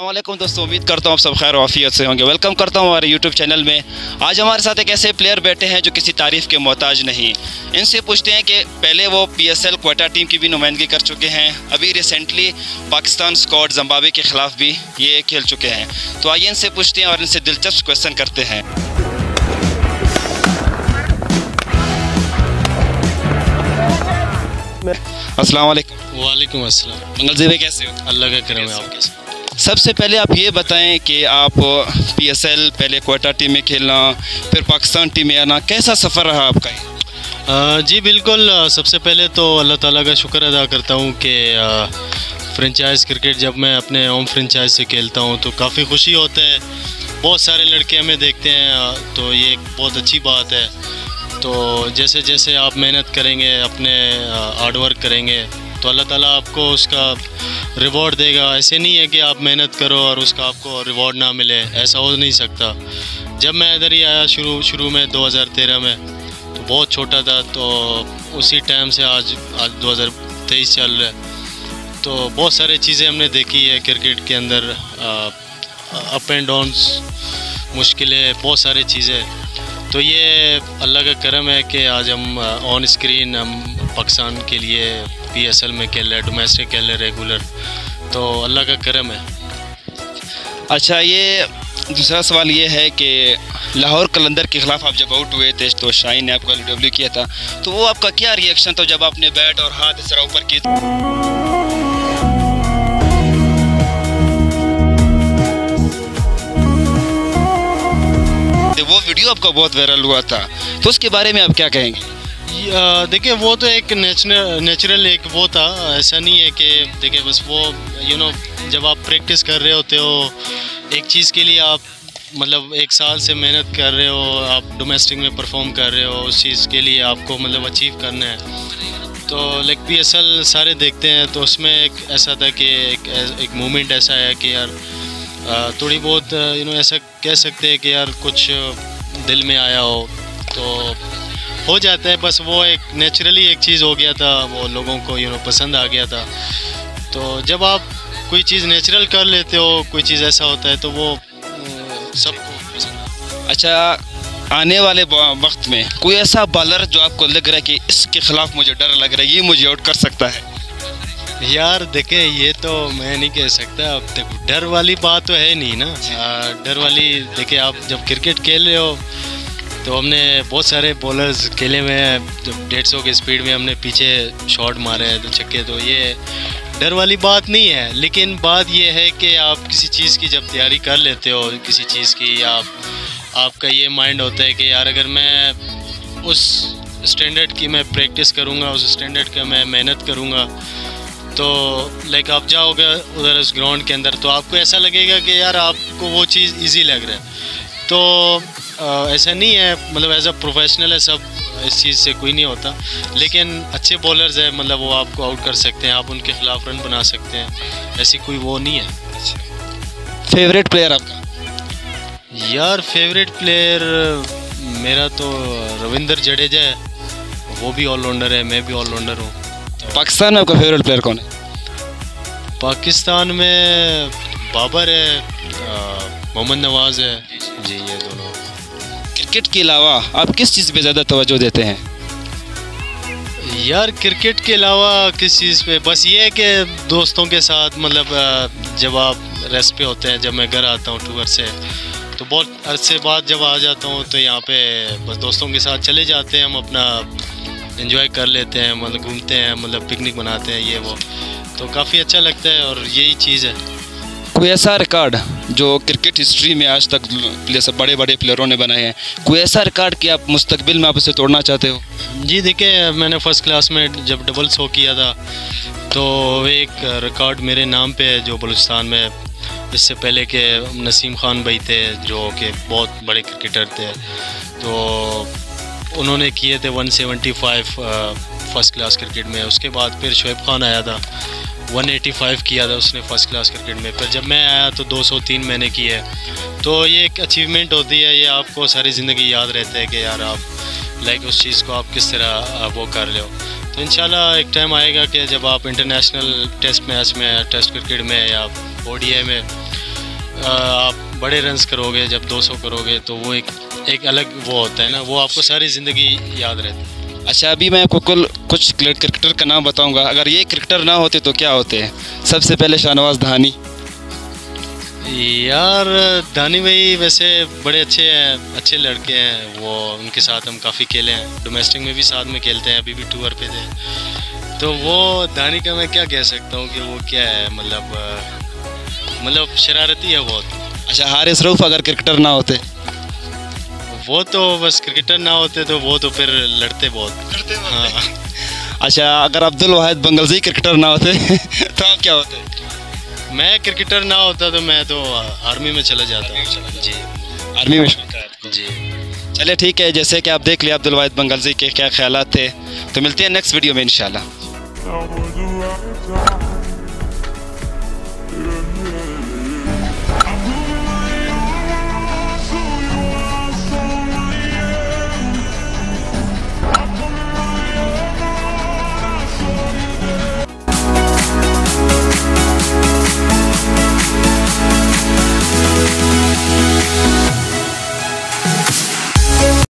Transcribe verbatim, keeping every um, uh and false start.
अस्सलाम वालेकुम दोस्तों, उम्मीद करता हूँ आप सब खैर वाफियत से होंगे। वेलकम करता हूँ हमारे यूट्यूब चैनल में। आज हमारे साथ एक ऐसे प्लेयर बैठे हैं जो किसी तारीफ़ के मोहताज नहीं। इनसे पूछते हैं कि पहले वो पीएसएल क्वेटा टीम की भी नुमाइंदगी कर चुके हैं, अभी रिसेंटली पाकिस्तान स्क्वाड जिम्बाब्वे के ख़िलाफ़ भी ये खेल चुके हैं। तो आइए इनसे पूछते हैं और इनसे दिलचस्प क्वेश्चन करते हैं। अस्सलाम वालेकुम। वालेकुम अस्सलाम। मंगल जी भाई, कैसे हो? अल्लाह का करम है। आप कैसे? सबसे पहले आप ये बताएं कि आप पीएसएल पहले क्वेटा टीम में खेलना, फिर पाकिस्तान टीम में आना, कैसा सफ़र रहा आपका? आ, जी बिल्कुल। सबसे पहले तो अल्लाह ताला का शुक्र अदा करता हूँ कि फ्रेंचाइज़ क्रिकेट जब मैं अपने होम फ्रेंचाइज से खेलता हूँ तो काफ़ी खुशी होता है। बहुत सारे लड़के हमें देखते हैं तो ये एक बहुत अच्छी बात है। तो जैसे जैसे आप मेहनत करेंगे, अपने हार्ड वर्क करेंगे तो अल्लाह ताला आपको उसका रिवॉर्ड देगा। ऐसे नहीं है कि आप मेहनत करो और उसका आपको रिवॉर्ड ना मिले, ऐसा हो नहीं सकता। जब मैं इधर ही आया शुरू शुरू में दो हज़ार तेरह में तो बहुत छोटा था, तो उसी टाइम से आज आज दो हज़ार तेईस चल रहा है तो बहुत सारी चीज़ें हमने देखी है क्रिकेट के अंदर, अप एंड डाउन्स, मुश्किलें, बहुत सारी चीज़ें। तो ये अल्लाह का करम है कि आज हम ऑन स्क्रीन हम पाकिस्तान के लिए पीएसएल में खेल रहे, डोमेस्टिक खेल रहे रेगुलर, तो अल्लाह का करम है। अच्छा, ये दूसरा सवाल ये है कि लाहौर कलंदर के ख़िलाफ़ आप जब आउट हुए थे तो शाहीन ने आपको एल डब्ल्यू किया था, तो वो आपका क्या रिएक्शन था जब आपने बैट और हाथ इस तरह ऊपर किए? वो वीडियो आपका बहुत वायरल हुआ था, तो उसके बारे में आप क्या कहेंगे? देखिए, वो तो एक नेचुरल नेचुरल एक वो था, ऐसा नहीं है कि देखिए बस वो यू नो जब आप प्रैक्टिस कर रहे होते हो एक चीज़ के लिए, आप मतलब एक साल से मेहनत कर रहे हो, आप डोमेस्टिक में परफॉर्म कर रहे हो, उस चीज़ के लिए आपको मतलब अचीव करना है। तो लाइक पीएसएल सारे देखते हैं तो उसमें एक ऐसा था कि एक एक मोमेंट ऐसा है कि यार थोड़ी बहुत यू नो ऐसा कह सकते हैं कि यार कुछ दिल में आया हो तो हो जाता है। बस वो एक नेचुरली एक चीज़ हो गया था, वो लोगों को यू नो पसंद आ गया था। तो जब आप कोई चीज़ नेचुरल कर लेते हो, कोई चीज़ ऐसा होता है तो वो सबको पसंद आता है। अच्छा, आने वाले वक्त में कोई ऐसा बॉलर जो आपको लग रहा है कि इसके ख़िलाफ़ मुझे डर लग रहा है, ये मुझे आउट कर सकता है? यार देखें, ये तो मैं नहीं कह सकता। अब देखो, डर वाली बात तो है नहीं ना। आ, डर वाली देखिए, आप जब क्रिकेट खेल रहे हो तो हमने बहुत सारे बॉलर्स खेले हुए हैं, जब डेढ़ सौ की स्पीड में हमने पीछे शॉट मारे हैं तो छक्के, तो ये डर वाली बात नहीं है। लेकिन बात ये है कि आप किसी चीज़ की जब तैयारी कर लेते हो, किसी चीज़ की, आप आपका ये माइंड होता है कि यार अगर मैं उस स्टैंडर्ड की मैं प्रैक्टिस करूँगा, उस स्टैंडर्ड का मैं मेहनत करूँगा, तो लाइक आप जाओगे उधर उस ग्राउंड के अंदर तो आपको ऐसा लगेगा कि यार आपको वो चीज़ इजी लग रहा है। तो आ, ऐसा नहीं है, मतलब एज अ प्रोफेशनल है सब, इस चीज़ से कोई नहीं होता। लेकिन अच्छे बॉलर्स हैं, मतलब वो आपको आउट कर सकते हैं, आप उनके ख़िलाफ़ रन बना सकते हैं, ऐसी कोई वो नहीं है। फेवरेट प्लेयर आपका? यार फेवरेट प्लेयर मेरा तो रविंद्र जडेजा है, वो भी ऑलराउंडर है, मैं भी ऑलराउंडर हूँ। पाकिस्तान में आपका फेवरेट प्लेयर कौन है? पाकिस्तान में बाबर है, मोहम्मद नवाज़ है जी, ये दोनों। क्रिकेट के अलावा आप किस चीज़ पे ज़्यादा तवज्जो देते हैं? यार क्रिकेट के अलावा किस चीज़ पे, बस ये है कि दोस्तों के साथ, मतलब जब आप रेस्ट पे होते हैं, जब मैं घर आता हूँ टूर से तो बहुत अरसे बाद जब आ जाता हूँ तो यहाँ पे बस दोस्तों के साथ चले जाते हैं, हम अपना एंजॉय कर लेते हैं, मतलब घूमते हैं, मतलब पिकनिक बनाते हैं, ये वो, तो काफ़ी अच्छा लगता है और यही चीज़ है। कोई ऐसा रिकॉर्ड जो क्रिकेट हिस्ट्री में आज तक प्लेयर बड़े बड़े प्लेयरों ने बनाए हैं, कोई ऐसा रिकॉर्ड कि आप मुस्तकबिल में आप उसे तोड़ना चाहते हो? जी देखिए, मैंने फ़र्स्ट क्लास में जब डबल शो किया था तो एक रिकॉर्ड मेरे नाम पे है जो बलूचिस्तान में, इससे पहले के नसीम खान भाई थे जो कि बहुत बड़े क्रिकेटर थे, तो उन्होंने किए थे एक सौ पचहत्तर फर्स्ट क्लास क्रिकेट में। उसके बाद फिर शोएब खान आया था, एक सौ पचासी किया था उसने फर्स्ट क्लास क्रिकेट में। फिर जब मैं आया तो दो सौ तीन मैंने किए। तो ये एक अचीवमेंट होती है, ये आपको सारी ज़िंदगी याद रहता है कि यार आप लाइक उस चीज़ को आप किस तरह वो कर रहे हो। तो इंशाल्लाह एक टाइम आएगा कि जब आप इंटरनेशनल टेस्ट मैच में, टेस्ट क्रिकेट में या ओडीआई में आप बड़े रन्स करोगे, जब दो सौ करोगे तो वो एक एक अलग वो होता है ना, वो आपको सारी ज़िंदगी याद रहती है। अच्छा, अभी मैं आपको कुल कुछ क्रिकेटर का नाम बताऊंगा, अगर ये क्रिकेटर ना होते तो क्या होते हैं? सबसे पहले शाहनवाज धानी। यार धानी भाई वैसे बड़े अच्छे हैं, अच्छे लड़के हैं वो, उनके साथ हम काफ़ी खेले हैं, डोमेस्टिक में भी साथ में खेलते हैं, अभी भी टूर पे थे। तो वो धानी का मैं क्या कह सकता हूँ कि वो क्या है, मतलब मतलब शरारती है बहुत। अच्छा, हारिस रऊफ अगर क्रिकेटर ना होते? वो तो बस क्रिकेटर ना होते तो वो तो फिर लड़ते बहुत लड़ते हाँ। अच्छा, अगर अब्दुल वाहिद बंगलजी क्रिकेटर ना होते तो आप क्या होते? मैं क्रिकेटर ना होता तो मैं तो आर्मी में चला जाता जी। आर्मी में जी। चलिए ठीक है, जैसे कि आप देख लिया अब्दुल वाहिद बंगलजी के क्या ख्यालात थे, तो मिलते हैं नेक्स्ट वीडियो में इंशाल्लाह।